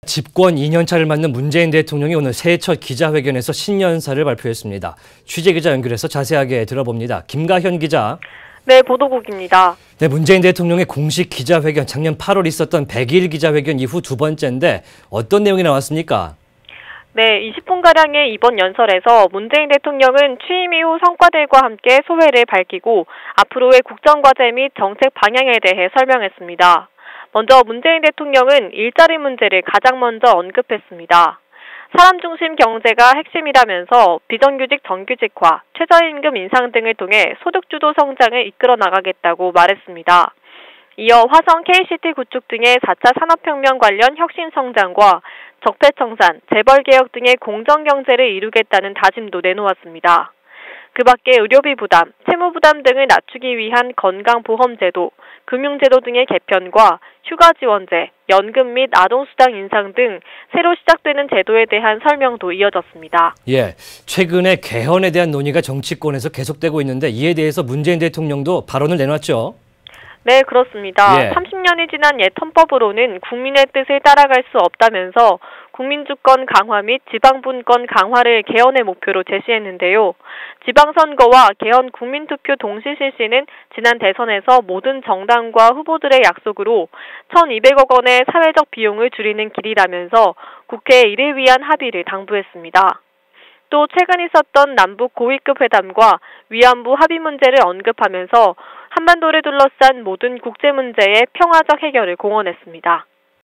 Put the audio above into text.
집권 2년차를 맞는 문재인 대통령이 오늘 새해 첫 기자회견에서 신년사를 발표했습니다. 취재기자 연결해서 자세하게 들어봅니다. 김가현 기자. 네, 보도국입니다. 네, 문재인 대통령의 공식 기자회견, 작년 8월 있었던 100일 기자회견 이후 두 번째인데 어떤 내용이 나왔습니까? 네, 20분가량의 이번 연설에서 문재인 대통령은 취임 이후 성과들과 함께 소회를 밝히고 앞으로의 국정과제 및 정책 방향에 대해 설명했습니다. 먼저 문재인 대통령은 일자리 문제를 가장 먼저 언급했습니다. 사람 중심 경제가 핵심이라면서 비정규직 정규직화, 최저임금 인상 등을 통해 소득주도 성장을 이끌어 나가겠다고 말했습니다. 이어 화성 KCT 구축 등의 4차 산업혁명 관련 혁신 성장과 적폐청산, 재벌개혁 등의 공정경제를 이루겠다는 다짐도 내놓았습니다. 그 밖에 의료비 부담, 채무 부담 등을 낮추기 위한 건강보험제도, 금융제도 등의 개편과 휴가지원제, 연금 및 아동수당 인상 등 새로 시작되는 제도에 대한 설명도 이어졌습니다. 예, 최근에 개헌에 대한 논의가 정치권에서 계속되고 있는데 이에 대해서 문재인 대통령도 발언을 내놨죠. 네, 그렇습니다. 30년이 지난 옛 헌법으로는 국민의 뜻을 따라갈 수 없다면서 국민주권 강화 및 지방분권 강화를 개헌의 목표로 제시했는데요. 지방선거와 개헌 국민투표 동시 실시는 지난 대선에서 모든 정당과 후보들의 약속으로 1,200억 원의 사회적 비용을 줄이는 길이라면서 국회에 이를 위한 합의를 당부했습니다. 또 최근 있었던 남북 고위급 회담과 위안부 합의 문제를 언급하면서 한반도를 둘러싼 모든 국제 문제의 평화적 해결을 공언했습니다.